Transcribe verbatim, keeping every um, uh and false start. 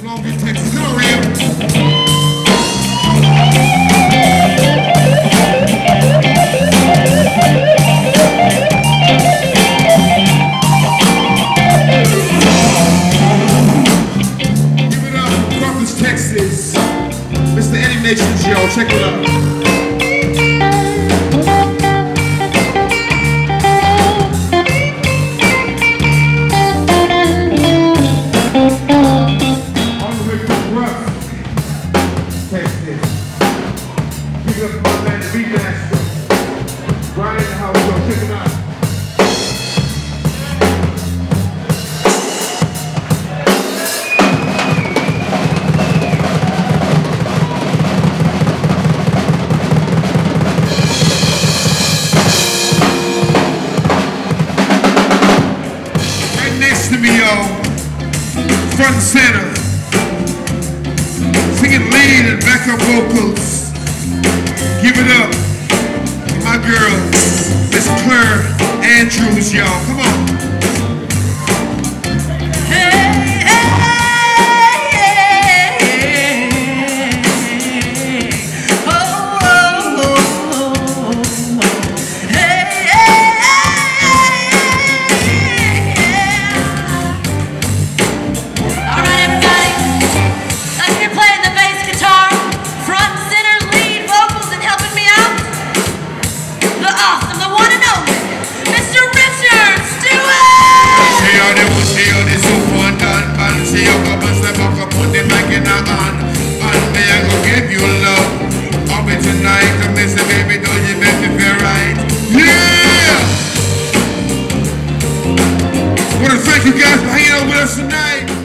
Longview, Texas. Come on, Ram. Give it up, Crawford, Texas. Mister Eddie Nations, y'all. Check it out. To me, y'all, front and center, singing lead and backup vocals. Give it up for my girl, Miss Claire Andrews, y'all. Come on. Awesome, the one and only, Mister Richard Stuart! Say all them will say all this so fun done, man. Say you come and step up, put the mic in her hand. And me I go give you love. I'll be tonight, and me say baby, don't you make me feel right? Yeah! I want to thank you guys for hanging out with us tonight.